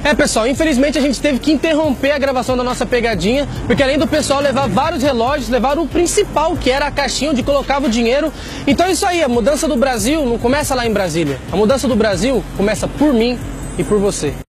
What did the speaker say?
Pessoal, infelizmente a gente teve que interromper a gravação da nossa pegadinha, porque além do pessoal levar vários relógios, levaram o principal, que era a caixinha onde colocava o dinheiro. Então é isso aí, a mudança do Brasil não começa lá em Brasília. A mudança do Brasil começa por mim e por você.